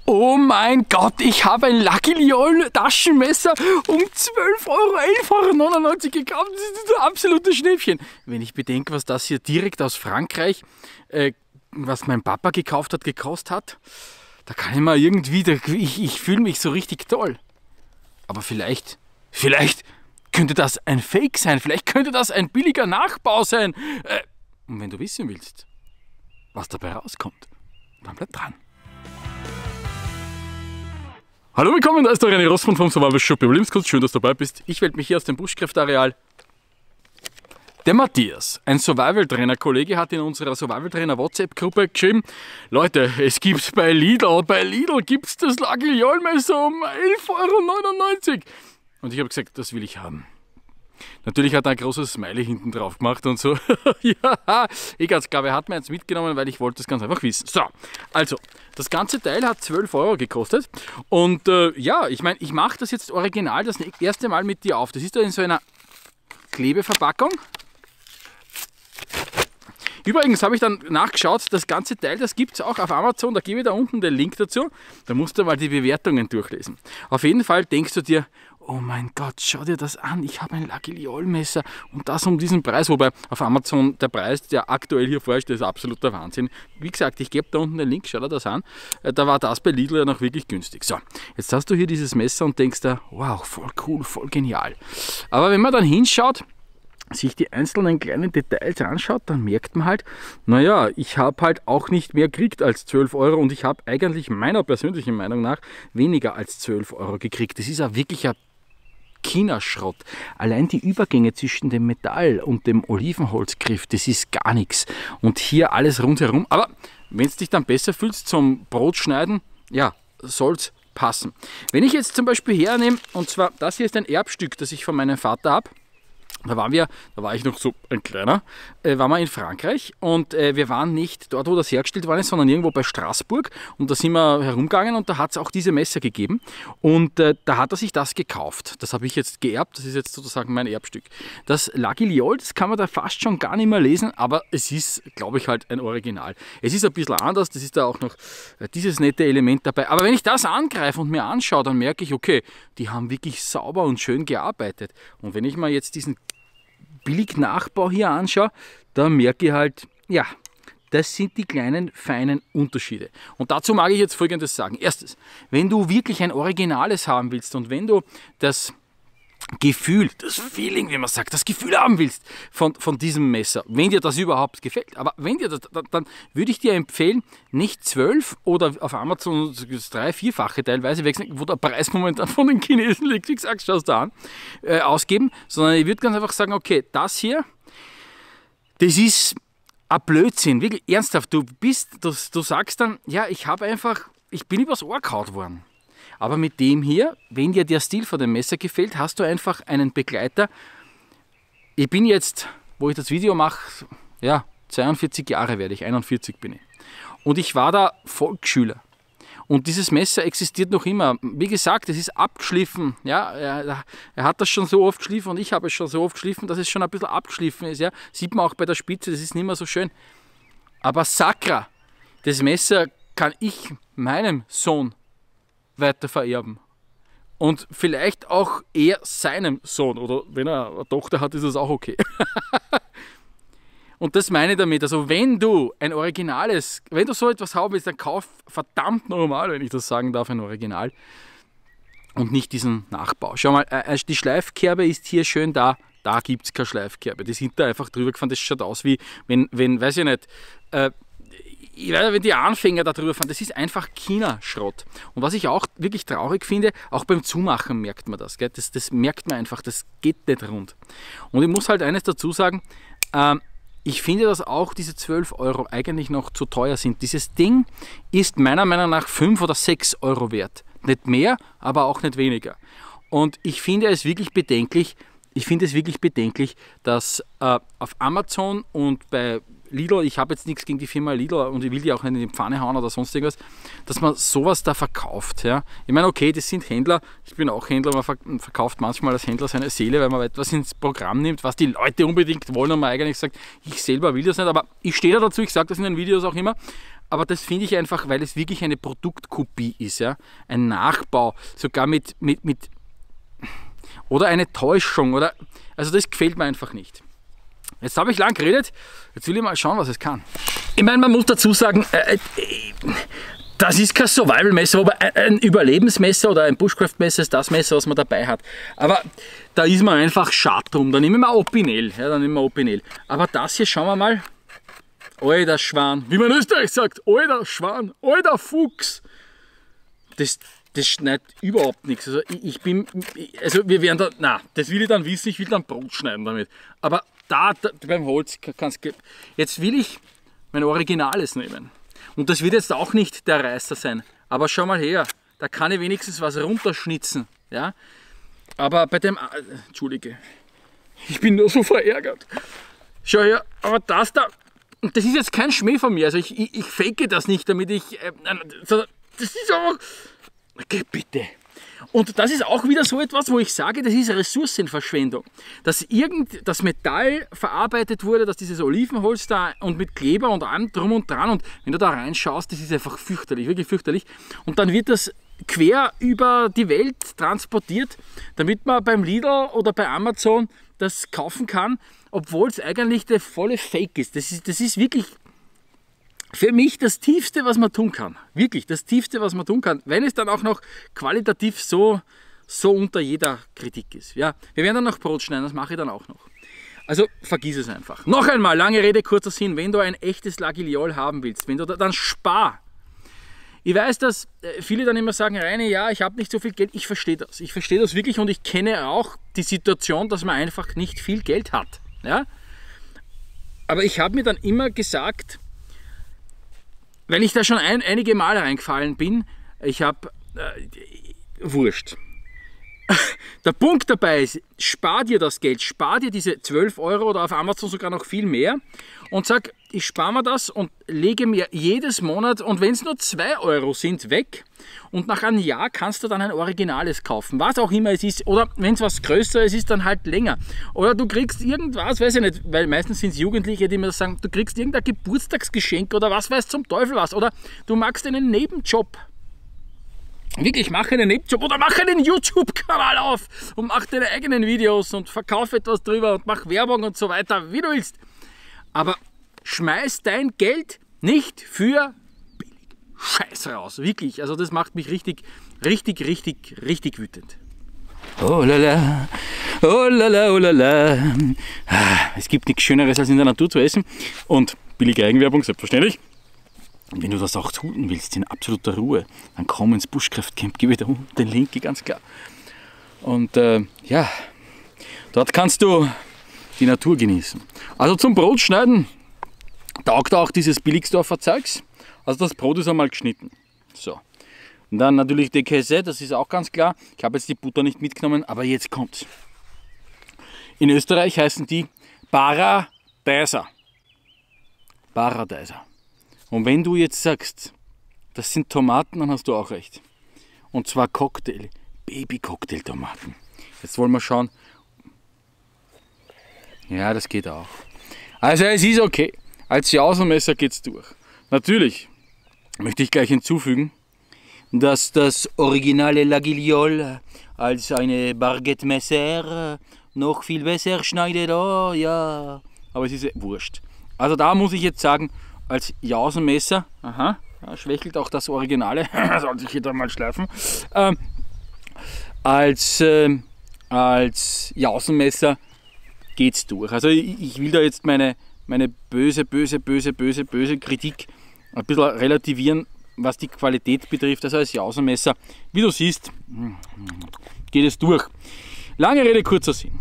Oh mein Gott, ich habe ein Lucky Liol Taschenmesser um 11,99 € gekauft. Das ist ein absolutes Schnäppchen. Wenn ich bedenke, was das hier direkt aus Frankreich, was mein Papa gekauft hat, gekostet hat, da kann ich mal irgendwie, ich fühle mich so richtig toll. Aber vielleicht könnte das ein Fake sein, vielleicht könnte das ein billiger Nachbau sein. Und wenn du wissen willst, was dabei rauskommt, dann bleib dran. Hallo, willkommen, da ist der René Rossmann vom Survival Shop Überlebenskunst. Schön, dass du dabei bist. Ich melde mich hier aus dem Buschkräfteareal. Der Matthias, ein Survival-Trainer-Kollege, hat in unserer Survival-Trainer-WhatsApp-Gruppe geschrieben: Leute, es gibt bei Lidl gibt es das Lucky Liol Messer um 11,99 €. Und ich habe gesagt, das will ich haben. Natürlich hat er ein großes Smiley hinten drauf gemacht und so. Ja, ich glaube, er hat mir jetzt mitgenommen, weil ich wollte das ganz einfach wissen. So, also, das ganze Teil hat 12 € gekostet. Und ja, ich meine, ich mache das jetzt original das erste Mal mit dir auf. Das ist da in so einer Klebeverpackung. Übrigens habe ich dann nachgeschaut, das ganze Teil, das gibt es auch auf Amazon, da gebe ich da unten den Link dazu. Da musst du mal die Bewertungen durchlesen. Auf jeden Fall denkst du dir, oh mein Gott, schau dir das an, ich habe ein Lucky Liol Messer und das um diesen Preis, wobei auf Amazon der Preis, der aktuell hier vorsteht, ist absoluter Wahnsinn. Wie gesagt, ich gebe da unten den Link, schau dir das an, da war das bei Lidl ja noch wirklich günstig. So, jetzt hast du hier dieses Messer und denkst da, wow, voll cool, voll genial. Aber wenn man dann hinschaut, sich die einzelnen kleinen Details anschaut, dann merkt man halt, naja, ich habe halt auch nicht mehr gekriegt als 12 € und ich habe eigentlich meiner persönlichen Meinung nach weniger als 12 € gekriegt. Das ist ja wirklich ein China-Schrott. Allein die Übergänge zwischen dem Metall und dem Olivenholzgriff, das ist gar nichts. Und hier alles rundherum. Aber wenn es dich dann besser fühlst zum Brotschneiden, ja, soll's passen. Wenn ich jetzt zum Beispiel hernehme, und zwar das hier ist ein Erbstück, das ich von meinem Vater habe. Da war ich noch so ein kleiner, waren wir in Frankreich und wir waren nicht dort, wo das hergestellt worden ist, sondern irgendwo bei Straßburg und da sind wir herumgegangen und da hat es auch diese Messer gegeben und da hat er sich das gekauft. Das habe ich jetzt geerbt, das ist jetzt sozusagen mein Erbstück. Das Lucky Liol, das kann man da fast schon gar nicht mehr lesen, aber es ist, glaube ich, halt ein Original. Es ist ein bisschen anders, das ist da auch noch dieses nette Element dabei. Aber wenn ich das angreife und mir anschaue, dann merke ich, okay, die haben wirklich sauber und schön gearbeitet. Und wenn ich mir jetzt diesen Billig-Nachbau hier anschaue, da merke ich halt, ja, das sind die kleinen, feinen Unterschiede. Und dazu mag ich jetzt Folgendes sagen. Erstens, wenn du wirklich ein Originales haben willst und wenn du das Gefühl, das Feeling, wie man sagt, das Gefühl haben willst von diesem Messer, wenn dir das überhaupt gefällt, aber wenn dir das, dann würde ich dir empfehlen, nicht 12 oder auf Amazon das 3-, 4-fache teilweise, wo der Preis momentan von den Chinesen liegt, wie gesagt, schau es da an, ausgeben, sondern ich würde ganz einfach sagen, okay, das hier, das ist ein Blödsinn, wirklich ernsthaft, du sagst dann, ja, ich bin übers Ohr gehauen worden. Aber mit dem hier, wenn dir der Stil von dem Messer gefällt, hast du einfach einen Begleiter. Ich bin jetzt, wo ich das Video mache, ja, 42 Jahre werde ich, 41 bin ich. Und ich war da Volksschüler. Und dieses Messer existiert noch immer. Wie gesagt, es ist abgeschliffen. Ja, er hat das schon so oft geschliffen und ich habe es schon so oft geschliffen, dass es schon ein bisschen abgeschliffen ist. Ja. Sieht man auch bei der Spitze, das ist nicht mehr so schön. Aber Sakra, das Messer kann ich meinem Sohn weiter vererben. Und vielleicht auch eher seinem Sohn. Oder wenn er eine Tochter hat, ist das auch okay. Und das meine ich damit. Also wenn du ein Originales, wenn du so etwas haben willst, dann kauf verdammt normal, wenn ich das sagen darf, ein Original. Und nicht diesen Nachbau. Schau mal, die Schleifkerbe ist hier schön da. Da gibt es keine Schleifkerbe. Die sind da einfach drüber gefahren. Das schaut aus wie, wenn weiß ich nicht, wenn die Anfänger da drüber fahren, das ist einfach China-Schrott. Und was ich auch wirklich traurig finde, auch beim Zumachen merkt man das. Gell? Das merkt man einfach, das geht nicht rund. Und ich muss halt eines dazu sagen, ich finde, dass auch diese 12 € eigentlich noch zu teuer sind. Dieses Ding ist meiner Meinung nach 5 oder 6 € wert. Nicht mehr, aber auch nicht weniger. Und ich finde es wirklich bedenklich, dass auf Amazon und bei Lidl, ich habe jetzt nichts gegen die Firma Lidl und ich will die auch nicht in die Pfanne hauen oder sonst irgendwas, dass man sowas da verkauft. Ja. Ich meine, okay, das sind Händler, ich bin auch Händler, man verkauft manchmal als Händler seine Seele, weil man etwas ins Programm nimmt, was die Leute unbedingt wollen und man eigentlich sagt, ich selber will das nicht, aber ich stehe da dazu, ich sage das in den Videos auch immer, aber das finde ich einfach, weil es wirklich eine Produktkopie ist, ja? Ein Nachbau, sogar mit oder eine Täuschung, oder, also das gefällt mir einfach nicht. Jetzt habe ich lang geredet, jetzt will ich mal schauen, was es kann. Ich meine, man muss dazu sagen, das ist kein Survival-Messer, aber ein Überlebensmesser oder ein Bushcraft-Messer ist das Messer, was man dabei hat. Aber da ist man einfach schad drum. Da nehmen wir Opinel. Ja, dann nehmen wir Opinel. Aber das hier, schauen wir mal. Alter Schwan. Wie man in Österreich sagt, alter Schwan, alter Fuchs. Das schneidet überhaupt nichts. Also wir werden da, na, das will ich dann wissen, ich will dann Brot schneiden damit. Aber da beim Holz kannst du, jetzt will ich mein Originales nehmen. Und das wird jetzt auch nicht der Reißer sein. Aber schau mal her, da kann ich wenigstens was runterschnitzen. Ja? Aber bei dem, Entschuldige, ich bin nur so verärgert. Schau her, aber das da, das ist jetzt kein Schmäh von mir. Also ich fake das nicht, damit ich, das ist einfach, okay, bitte. Und das ist auch wieder so etwas, wo ich sage, das ist Ressourcenverschwendung. Dass das Metall verarbeitet wurde, dass dieses Olivenholz da und mit Kleber und allem drum und dran, und wenn du da reinschaust, das ist einfach fürchterlich, wirklich fürchterlich. Und dann wird das quer über die Welt transportiert, damit man beim Lidl oder bei Amazon das kaufen kann, obwohl es eigentlich der volle Fake ist. Das ist wirklich für mich das Tiefste, was man tun kann. Wirklich das Tiefste, was man tun kann. Wenn es dann auch noch qualitativ so unter jeder Kritik ist. Ja, wir werden dann noch Brot schneiden, das mache ich dann auch noch. Also vergiss es einfach. Noch einmal, lange Rede, kurzer Sinn. Wenn du ein echtes Laguiole haben willst, wenn du dann spar. Ich weiß, dass viele dann immer sagen, Reini, ja, ich habe nicht so viel Geld. Ich verstehe das. Ich verstehe das wirklich, und ich kenne auch die Situation, dass man einfach nicht viel Geld hat. Ja? Aber ich habe mir dann immer gesagt, weil ich da schon einige Male reingefallen bin, ich habe, wurscht. Der Punkt dabei ist, spar dir das Geld, spar dir diese 12 Euro oder auf Amazon sogar noch viel mehr und sag, ich spare mir das und lege mir jedes Monat, und wenn es nur 2 Euro sind, weg, und nach einem Jahr kannst du dann ein Originales kaufen, was auch immer es ist, oder wenn es was Größeres ist, dann halt länger. Oder du kriegst irgendwas, weiß ich nicht, weil meistens sind es Jugendliche, die mir das sagen, du kriegst irgendein Geburtstagsgeschenk oder was weiß zum Teufel was, oder du magst einen Nebenjob. Wirklich, mach einen Nebenjob oder mach einen YouTube-Kanal auf und mach deine eigenen Videos und verkauf etwas drüber und mach Werbung und so weiter, wie du willst. Aber schmeiß dein Geld nicht für billig Scheiß raus. Wirklich, also das macht mich richtig wütend. Oh lala, oh lala, oh lala. Es gibt nichts Schöneres, als in der Natur zu essen. Und billige Eigenwerbung, selbstverständlich. Und wenn du das auch tun willst, in absoluter Ruhe, dann komm ins Bushcraft-Camp, gebe dir unten den Link, ganz klar. Und ja, dort kannst du die Natur genießen. Also zum Brotschneiden taugt auch dieses Billigsdorfer Zeugs. Also das Brot ist einmal geschnitten. So. Und dann natürlich die Käse, das ist auch ganz klar. Ich habe jetzt die Butter nicht mitgenommen, aber jetzt kommt's. In Österreich heißen die Paradeiser. Paradeiser. Und wenn du jetzt sagst, das sind Tomaten, dann hast du auch recht. Und zwar Cocktail, Baby-Cocktail-Tomaten. Jetzt wollen wir schauen. Ja, das geht auch. Also es ist okay. Als Jausenmesser geht es durch. Natürlich möchte ich gleich hinzufügen, dass das originale Laguiole als eine Baguette-Messer noch viel besser schneidet. Oh ja, aber es ist wurscht. Also da muss ich jetzt sagen, als Jausenmesser, aha, ja, schwächelt auch das Originale, sollte ich hier dann mal schleifen, als Jausenmesser geht's durch. Also ich will da jetzt meine böse Kritik ein bisschen relativieren, was die Qualität betrifft. Also als Jausenmesser, wie du siehst, geht es durch. Lange Rede, kurzer Sinn.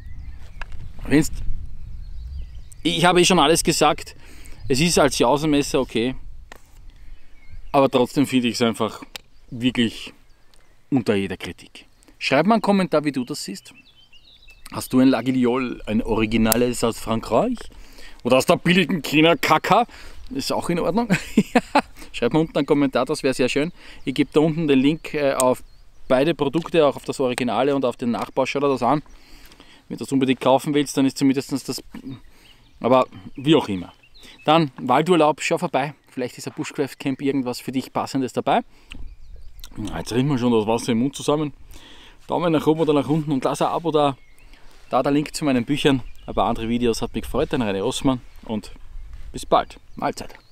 Ich habe schon alles gesagt. Es ist als Jausenmesser okay, aber trotzdem finde ich es einfach wirklich unter jeder Kritik. Schreib mal einen Kommentar, wie du das siehst. Hast du ein Laguiole, ein Originales aus Frankreich? Oder aus der billigen China Kaka? Ist auch in Ordnung. Schreib mal unten einen Kommentar, das wäre sehr schön. Ich gebe da unten den Link auf beide Produkte, auch auf das Originale und auf den Nachbau. Schau dir das an. Wenn du das unbedingt kaufen willst, dann ist zumindest das, aber wie auch immer. Dann Waldurlaub, schau vorbei. vielleicht ist ein Bushcraft Camp irgendwas für dich Passendes dabei. Jetzt rinnt mir schon das Wasser im Mund zusammen. Daumen nach oben oder nach unten und lass ein Abo da. Da der Link zu meinen Büchern, ein paar andere Videos, hat mich gefreut, dein René Rossmann und bis bald. Mahlzeit.